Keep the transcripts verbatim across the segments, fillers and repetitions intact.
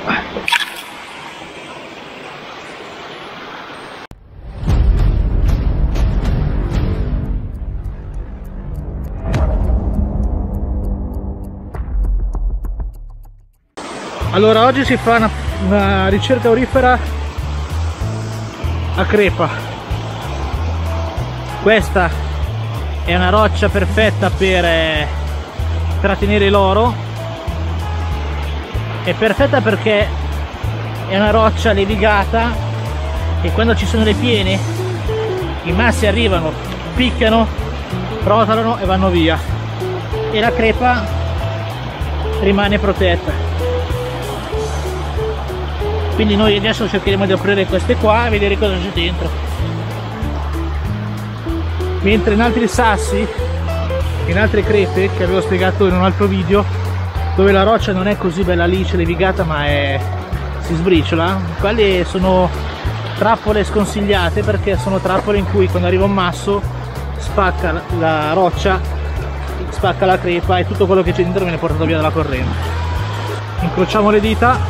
Allora, oggi si fa una, una ricerca aurifera a crepa. Questa è una roccia perfetta per eh, trattenere l'oro. È perfetta perché è una roccia levigata e quando ci sono le piene i massi arrivano, picchiano, rotolano e vanno via, e la crepa rimane protetta. Quindi noi adesso cercheremo di aprire queste qua e vedere cosa c'è dentro. Mentre in altri sassi, in altre crepe che avevo spiegato in un altro video, dove la roccia non è così bella liscia, levigata, ma è, si sbriciola, quelle sono trappole sconsigliate, perché sono trappole in cui quando arriva un masso spacca la roccia, spacca la crepa e tutto quello che c'è dentro viene portato via dalla corrente. Incrociamo le dita.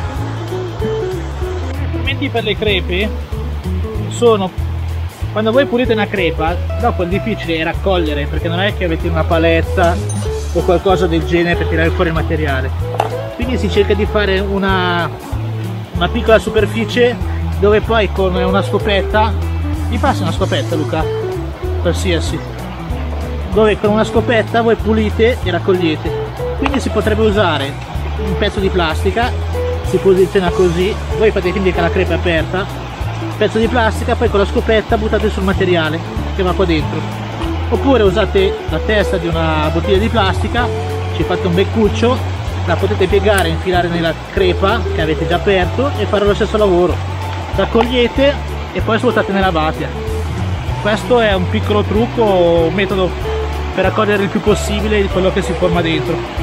Per le crepe sono, quando voi pulite una crepa, dopo è difficile raccogliere, perché non è che avete una paletta o qualcosa del genere per tirare fuori il materiale, quindi si cerca di fare una, una piccola superficie dove poi con una scopetta, mi passi una scopetta Luca? Qualsiasi, dove con una scopetta voi pulite e raccogliete. Quindi si potrebbe usare un pezzo di plastica, si posiziona così, voi fate finta che la crepa è aperta, pezzo di plastica, poi con la scopetta buttate sul materiale che va qua dentro, oppure usate la testa di una bottiglia di plastica, ci fate un beccuccio, la potete piegare, infilare nella crepa che avete già aperto e fare lo stesso lavoro, raccogliete e poi svuotate nella batia. Questo è un piccolo trucco, un metodo per raccogliere il più possibile di quello che si forma dentro.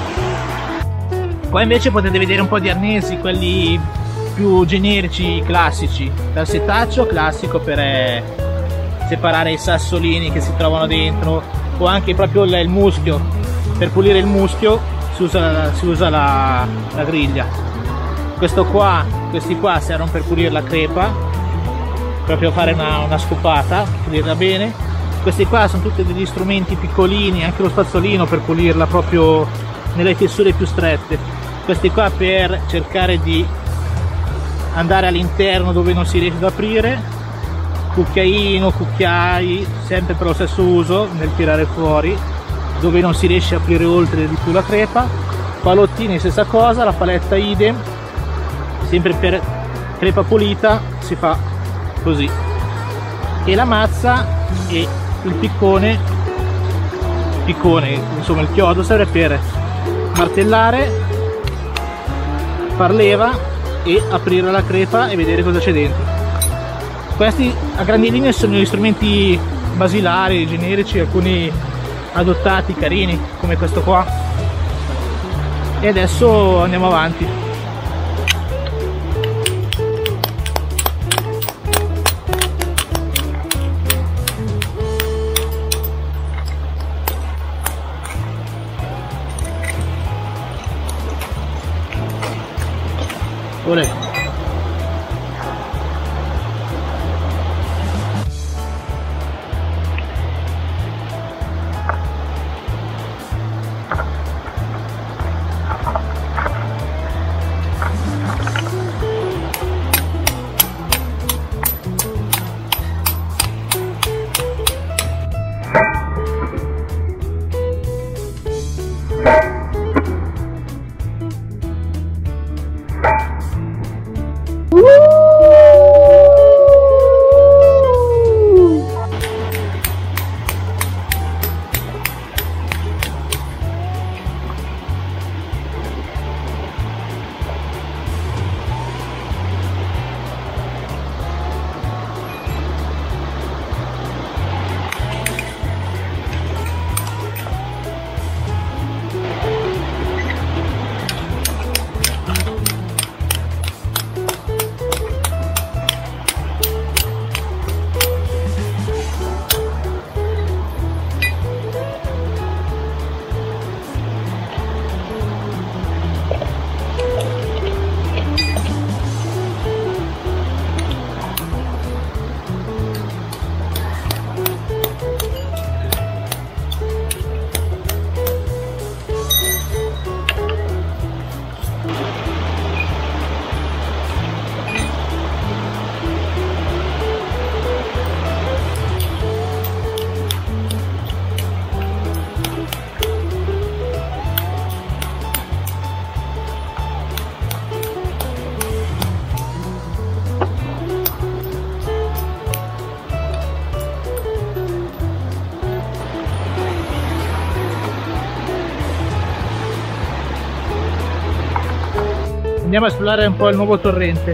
Poi invece potete vedere un po' di arnesi, quelli più generici, classici, dal setaccio classico per eh, separare i sassolini che si trovano dentro, o anche proprio il, il muschio, per pulire il muschio si usa, si usa la, la griglia. Questo qua, questi qua servono per pulire la crepa, proprio fare una, una scopata, pulirla bene. Questi qua sono tutti degli strumenti piccolini, anche lo spazzolino per pulirla proprio nelle fessure più strette. Questi qua per cercare di andare all'interno dove non si riesce ad aprire, cucchiaino, cucchiai, sempre per lo stesso uso nel tirare fuori dove non si riesce a aprire oltre di più la crepa. Palottini stessa cosa, la paletta idem, sempre per crepa pulita si fa così, e la mazza e il piccone, piccone insomma il chiodo serve per martellare, far leva e aprire la crepa e vedere cosa c'è dentro. Questi a grandi linee sono gli strumenti basilari, generici, alcuni adottati, carini, come questo qua. E adesso andiamo avanti. Olè. Andiamo a esplorare un po' il nuovo torrente.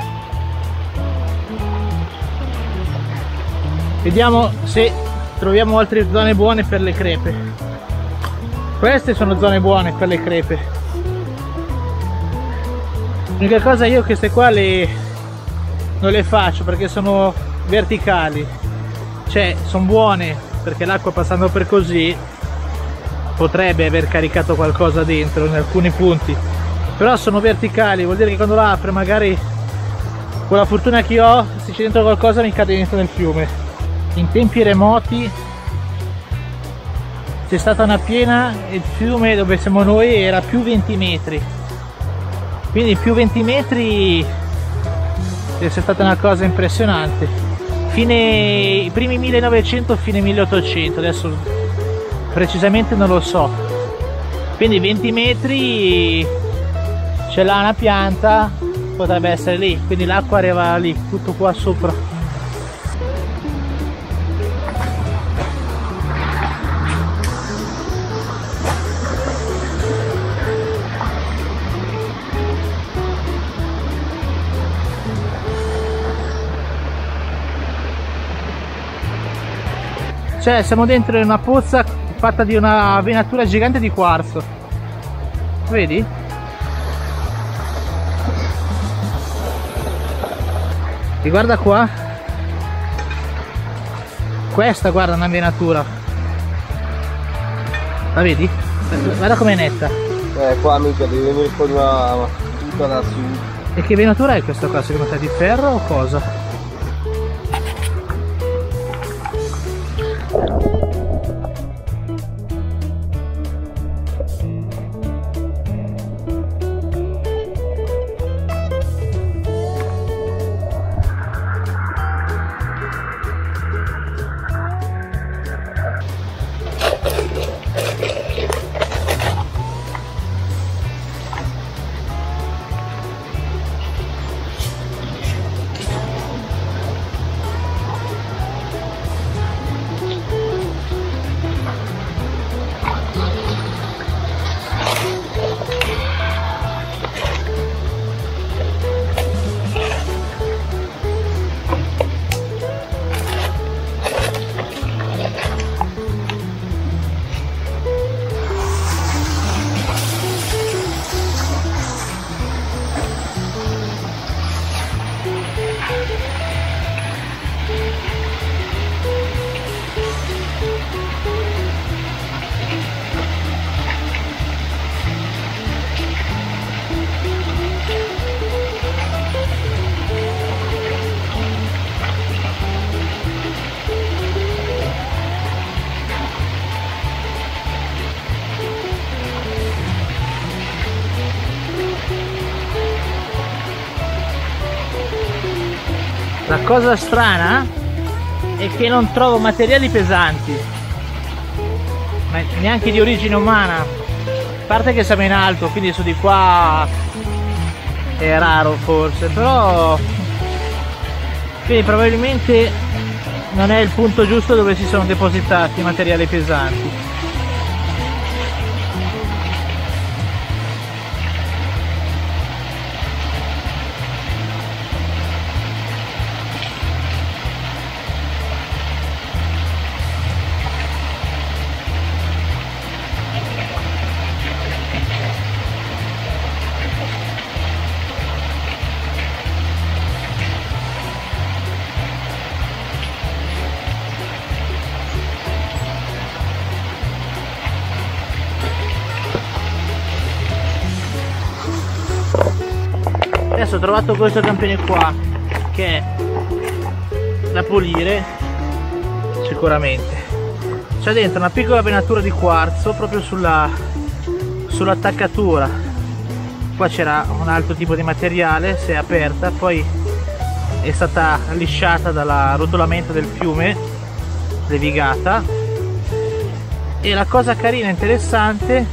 Vediamo se troviamo altre zone buone per le crepe. Queste sono zone buone per le crepe. L'unica cosa, io queste qua le, non le faccio perché sono verticali. Cioè, sono buone perché l'acqua passando per così potrebbe aver caricato qualcosa dentro in alcuni punti, però sono verticali, vuol dire che quando la apre magari con la fortuna che ho, se c'è dentro qualcosa mi cade dentro nel fiume. In tempi remoti c'è stata una piena e il fiume dove siamo noi era più venti metri, quindi più venti metri è stata una cosa impressionante. Fine i primi millenovecento, fine milleottocento, adesso precisamente non lo so. Quindi venti metri, c'è là una pianta, potrebbe essere lì, quindi l'acqua arriva lì, tutto qua sopra. Cioè, siamo dentro in una pozza fatta di una venatura gigante di quarzo. Vedi? E guarda qua. Questa, guarda, è una venatura. La vedi? Guarda com'è netta. Eh, qua mica devi venire con una tutta da su. E che venatura è questa qua? Secondo te di ferro o cosa? La cosa strana è che non trovo materiali pesanti, ma neanche di origine umana, a parte che siamo in alto, quindi su di qua è raro forse, però quindi probabilmente non è il punto giusto dove si sono depositati i materiali pesanti. Adesso ho trovato questo campione qua che è da pulire sicuramente. C'è dentro una piccola venatura di quarzo proprio sulla sull'attaccatura. Qua c'era un altro tipo di materiale, si è aperta, poi è stata lisciata dal rotolamento del fiume, levigata. E la cosa carina e interessante,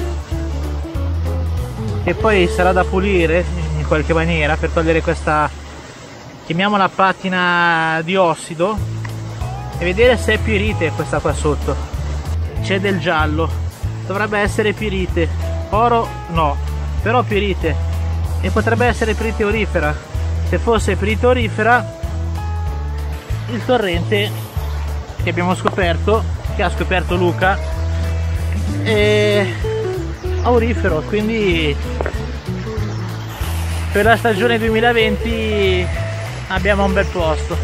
che poi sarà da pulire in qualche maniera per togliere questa, chiamiamola patina di ossido, e vedere se è pirite questa qua sotto. C'è del giallo, dovrebbe essere pirite, oro no, però pirite. e potrebbe essere peritoorifera. Se fosse peritoorifera, il torrente che abbiamo scoperto, che ha scoperto Luca, è aurifero, quindi per la stagione duemilaventi abbiamo un bel posto.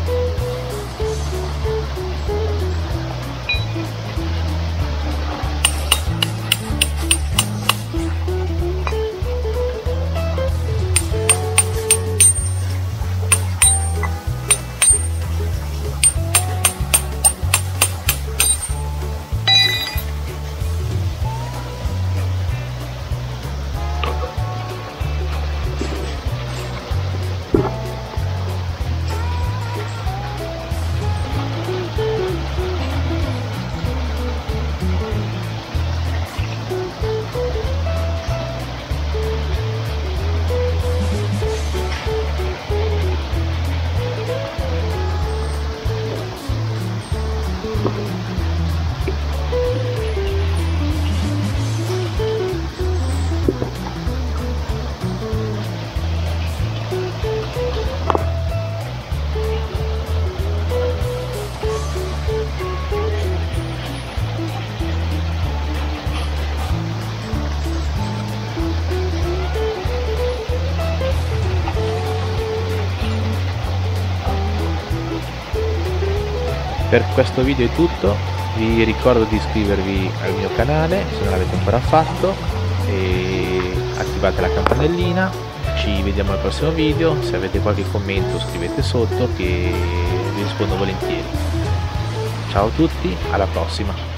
Per questo video è tutto, vi ricordo di iscrivervi al mio canale se non l'avete ancora fatto e attivate la campanellina. Ci vediamo al prossimo video, se avete qualche commento scrivete sotto che vi rispondo volentieri. Ciao a tutti, alla prossima!